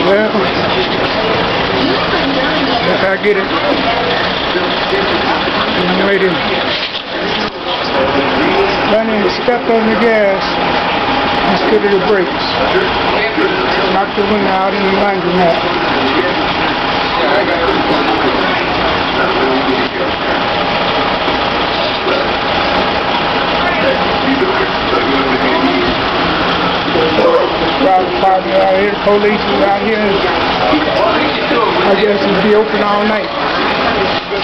Well, if I get it, I'm ready. Running to step on the gas instead of the brakes. Knock the window out in the laundromat. Fire department out here, the police is out here. I guess it'll be open all night.